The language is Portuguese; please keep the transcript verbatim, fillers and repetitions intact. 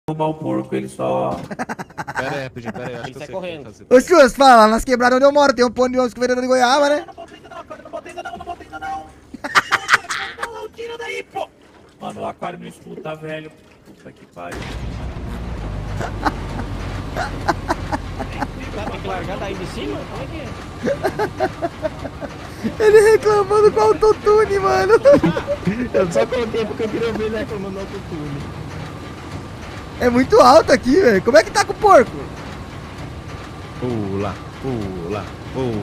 derrubar o porco, ele só... Pera aí, rapidinho, pera aí. Acho Ele que eu sai sei o que correndo. fazer. Ô, Chus, fala, lá nas quebradas onde eu moro, tem um ponto de ônibus com vendedor de goiaba, né? Não bota ainda não, aquário, não bota ainda não, não bota ainda não. Não, não, tira daí, pô. Mano, o aquário não escuta, velho. Puta que pariu. Tá, tem que largar daí de cima? Como é que é? Ele reclamando com o autotune, mano. Eu só coloquei porque eu queria ouvir ele reclamando no autotune. É muito alto aqui, velho. Como é que tá com o porco? Pula, pula, pula.